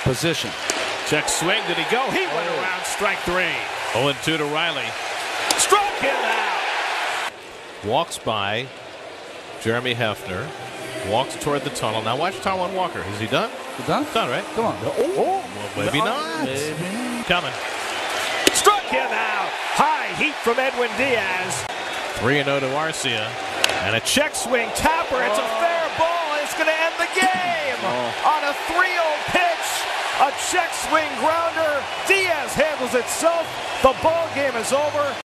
position. Check swing. Did he go? He went around. Strike 3. 0-2 to Riley. Struck him out. Walks by Jeremy Hefner. Walks toward the tunnel. Now watch Taijuan Walker. Is he done? You done? Done, right? Come on. Well, maybe not. Maybe. Coming. Struck him out. High heat from Edwin Diaz. 3-0 to Arcia. And a check swing. Tapper. It's a fair ball. It's going to end the game. On a 3-0 pitch. A check swing grounder. Diaz handles itself. The ball game is over.